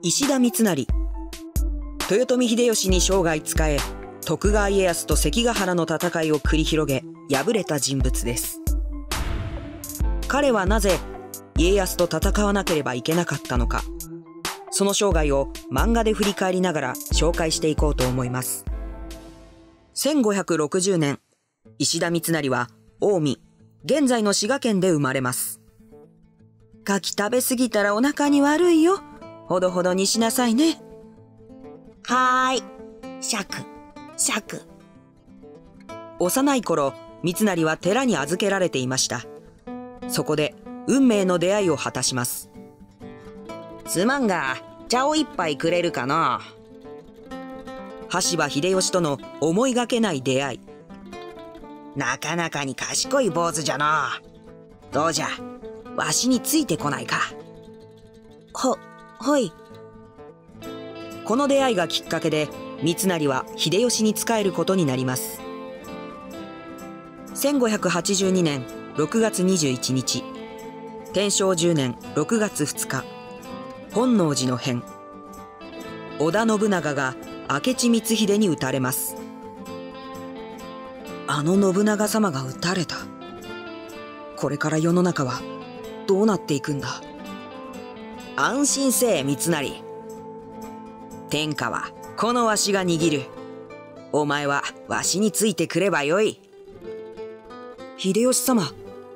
石田三成。豊臣秀吉に生涯仕え、徳川家康と関ヶ原の戦いを繰り広げ敗れた人物です。彼はなぜ家康と戦わなければいけなかったのか、その生涯を漫画で振り返りながら紹介していこうと思います。1560年、石田三成は近江、現在の滋賀県で生まれます。牡蠣食べ過ぎたらお腹に悪いよ。ほどほどにしなさいね。 はーい。シャク、シャク。 幼い頃、三成は寺に預けられていました。そこで運命の出会いを果たします。 すまんが、茶を一杯くれるかな。 羽柴秀吉との思いがけない出会い。 なかなかに賢い坊主じゃな。どうじゃ、わしについてこないか。はい。 この出会いがきっかけで、三成は秀吉に仕えることになります。1582年6月21日、天正10年6月2日、本能寺の変。織田信長が明智光秀に討たれます。あの信長様が討たれた。これから世の中はどうなっていくんだ。 安心せえ三成。天下はこのわしが握る。お前はわしについてくればよい。 秀吉様、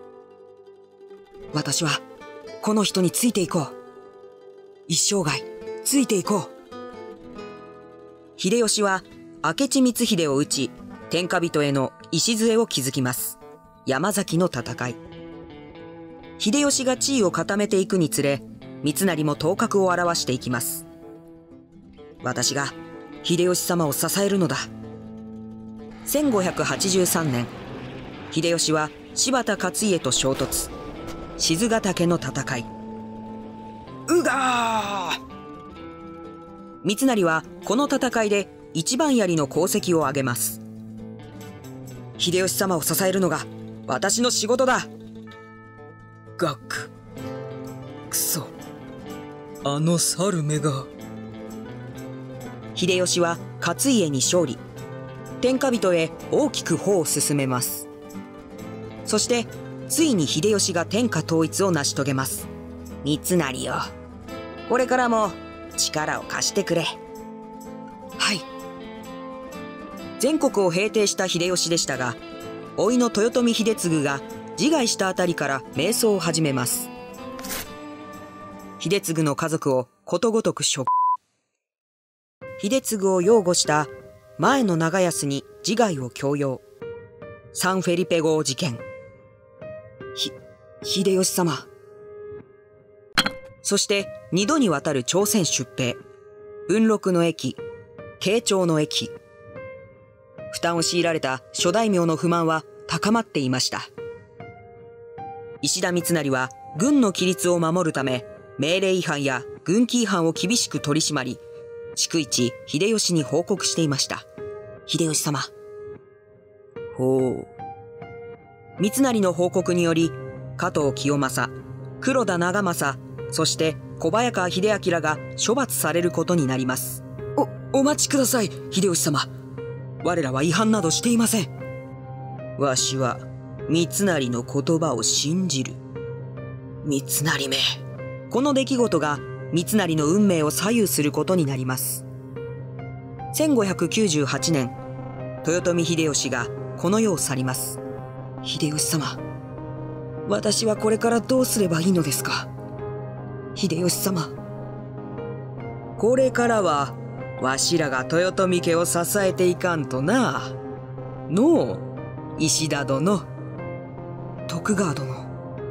私はこの人についていこう。一生涯ついていこう。秀吉は明智光秀を討ち、天下人への礎を築きます。山崎の戦い。秀吉が地位を固めていくにつれ、三成も頭角を現していきます。私が秀吉様を支えるのだ。1583年、秀吉は柴田勝家と衝突。賤ヶ岳の戦い。 うがー。 三成はこの戦いで一番槍の功績を挙げます。秀吉様を支えるのが私の仕事だ。 ガク。くそ。あの猿めが。 秀吉は勝家に勝利。天下人へ大きく歩を進めます。そしてついに秀吉が天下統一を成し遂げます。 三成よ、これからも力を貸してくれ。 はい。全国を平定した秀吉でしたが、甥の豊臣秀次が自害したあたりから迷走を始めます。秀次の家族をことごとく処。秀次を擁護した前野長康に自害を強要。サンフェリペ号事件。秀吉様。そして2度にわたる朝鮮出兵。文禄の役、慶長の役。負担を強いられた諸大名の不満は高まっていました。石田三成は軍の規律を守るため、命令違反や軍規違反を厳しく取り締まり、逐一秀吉に報告していました。秀吉様。 ほう。 三成の報告により、加藤清正、黒田長政、そして小早川秀秋らが処罰されることになります。お待ちください、秀吉様。我らは違反などしていません。 わしは三成の言葉を信じる。 三成め。この出来事が三成の運命を左右することになります。1598年、豊臣秀吉がこの世を去ります。秀吉様、私はこれからどうすればいいのですか。秀吉様。 これからはわしらが豊臣家を支えていかんとな。のう、石田殿。 徳川殿。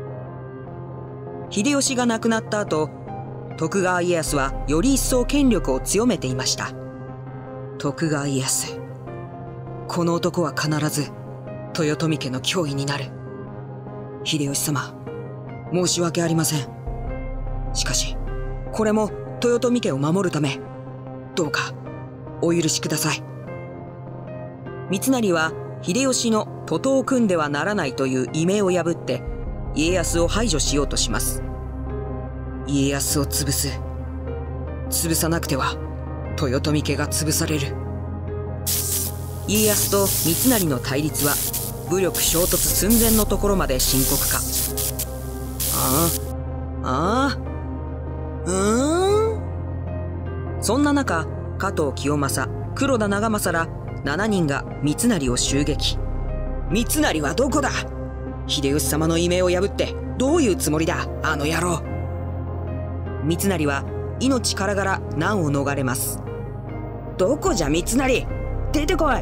秀吉が亡くなった後、徳川家康はより一層権力を強めていました。徳川家康。この男は必ず豊臣家の脅威になる。秀吉様、申し訳ありません。しかし、これも豊臣家を守るため、どうかお許しください。三成は秀吉の徒党を組んではならないという異名を破って家康を排除しようとします。家康を潰す。 潰さなくては豊臣家が潰される。家康と三成の対立は武力衝突寸前のところまで深刻化。そんな中、加藤清正、黒田長政ら7人が三成を襲撃。三成はどこだ？秀吉様の異名を破ってどういうつもりだ、あの野郎。三成は命からがら難を逃れます。 どこじゃ三成、出てこい。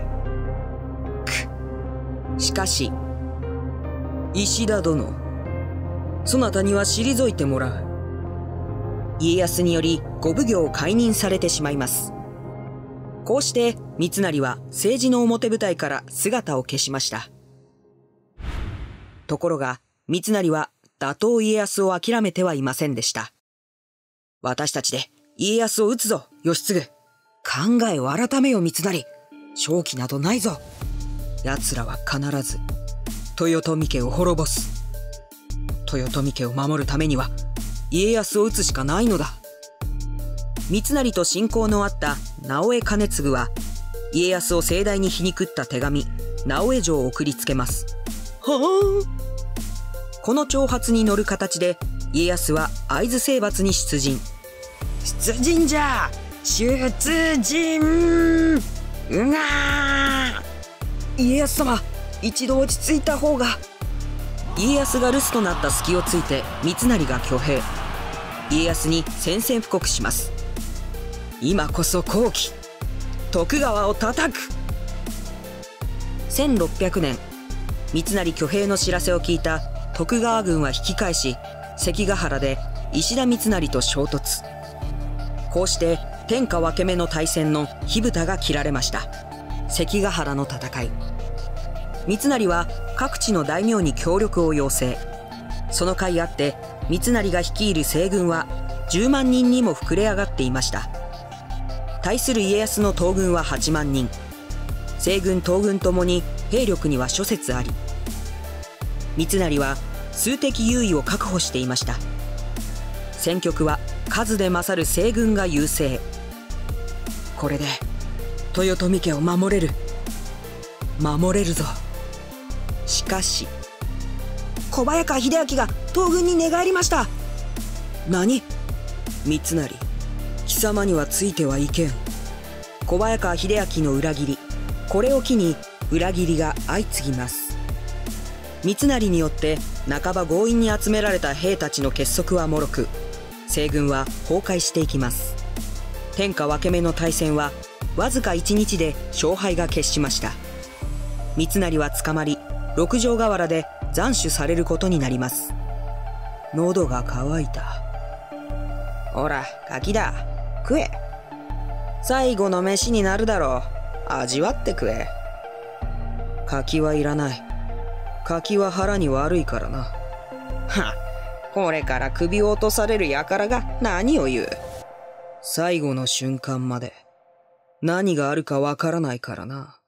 しかし、石田殿、そなたには退いてもらう。家康により御奉行を解任されてしまいます。こうして三成は政治の表舞台から姿を消しました。ところが三成は打倒家康を諦めてはいませんでした。私たちで家康を討つぞ、義継。考えを改めよ、三成。勝機などないぞ。奴らは必ず豊臣家を滅ぼす。豊臣家を守るためには家康を討つしかないのだ。三成と親交のあった直江兼続は家康を盛大に皮肉った手紙直江状を送りつけます。はあ。この挑発に乗る形で家康は会津征伐に出陣。 出陣じゃ、出陣。うがー。 家康様、一度落ち着いた方が。家康が留守となった隙をついて三成が挙兵。家康に宣戦布告します。今こそ好機、徳川を叩く。1600年、三成挙兵の知らせを聞いた徳川軍は引き返し、関ヶ原で石田三成と衝突。こうして天下分け目の大戦の火蓋が切られました。関ヶ原の戦い。三成は各地の大名に協力を要請。その甲斐あって三成が率いる西軍は10万人にも膨れ上がっていました。対する家康の東軍は8万人。西軍東軍ともに兵力には諸説あり、三成は数的優位を確保していました。戦局は数で勝る西軍が優勢。これで豊臣家を守れるぞ。しかし、 小早川秀秋が東軍に寝返りました。 何？三成、貴様にはついてはいけん。小早川秀秋の裏切り、これを機に裏切りが相次ぎます。三成によって半ば強引に集められた兵たちの結束は脆く、西軍は崩壊していきます。天下分け目の大戦はわずか1日で勝敗が決しました。三成は捕まり、六条河原で斬首されることになります。喉が渇いた。 ほら、柿だ。食え。 最後の飯になるだろう。味わって食え。柿はいらない。柿は腹に悪いからな。 はっ、これから首を落とされる輩が何を言う。 最後の瞬間まで何があるかわからないからな。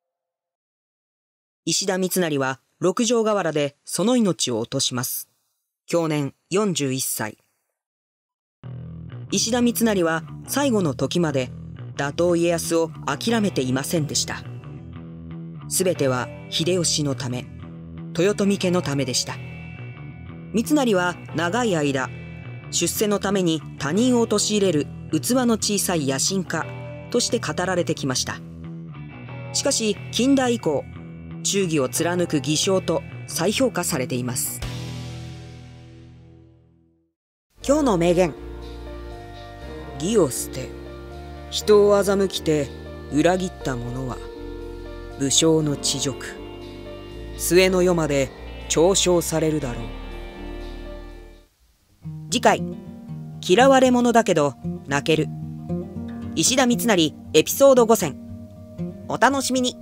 石田三成は六条河原でその命を落とします。享年41歳。石田三成は最後の時まで打倒家康を諦めていませんでした。すべては秀吉のため、豊臣家のためでした。三成は長い間、出世のために他人を陥れる器の小さい野心家として語られてきました。しかし近代以降、忠義を貫く義将と再評価されています。今日の名言。義を捨て、人を欺きて裏切った者は武将の恥辱、末の世まで嘲笑されるだろう。次回、嫌われ者だけど泣ける、石田三成エピソード5選。お楽しみに。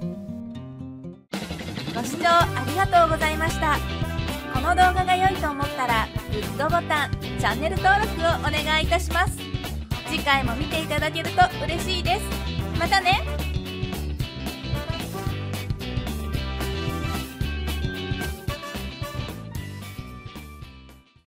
ご視聴ありがとうございました。この動画が良いと思ったらグッドボタン、チャンネル登録をお願いいたします。次回も見ていただけると嬉しいです。またね。